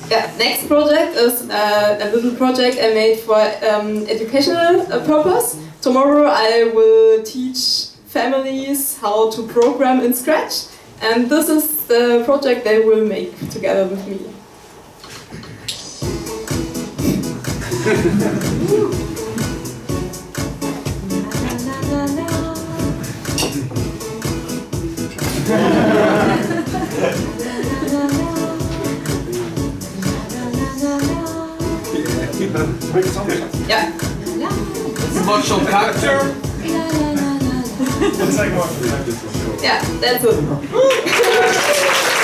Yeah, next project is a little project I made for educational purpose. Tomorrow I will teach families how to program in Scratch, and this is the project they will make together with me. Yeah. Motion capture. Looks like motion capture for sure. Yeah, that's it.